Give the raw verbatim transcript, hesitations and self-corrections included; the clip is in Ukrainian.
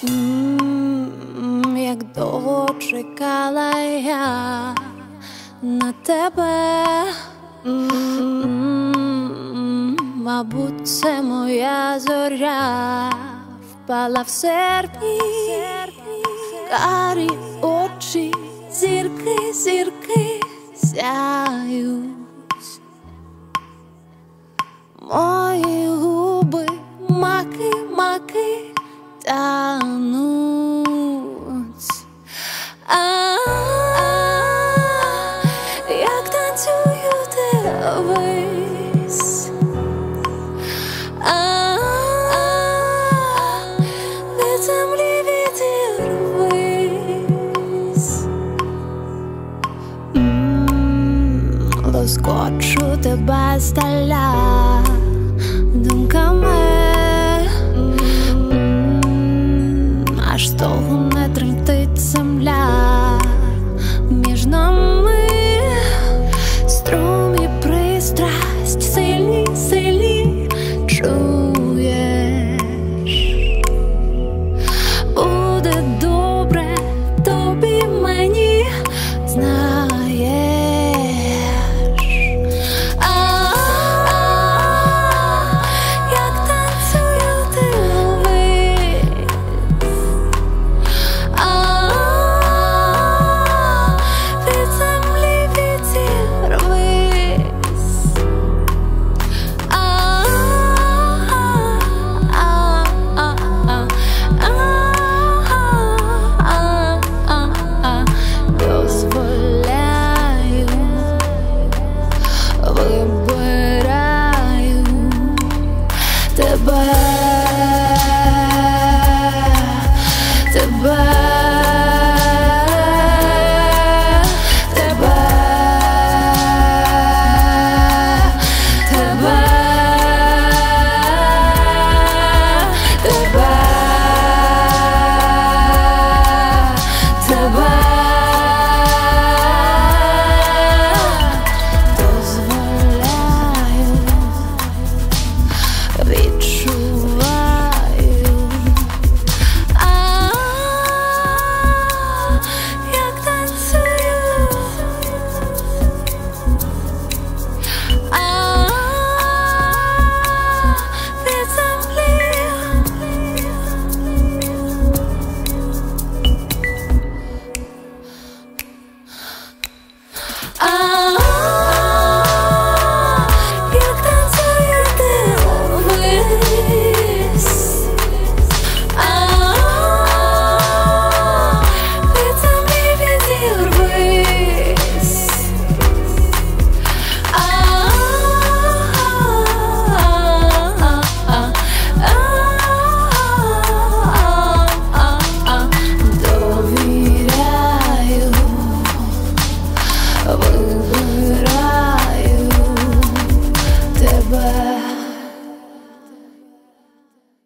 М, Як довго чекала я на тебе. М, Мабуть, це моя зоря впала в серпні, карі очі, зірки, зірки сяють. Мої губи, маки, маки тануть. А, як танцюю дивись. А, від землі відірвись. М, Лоскочу тебе здаля думками, аж того не тремтить земля.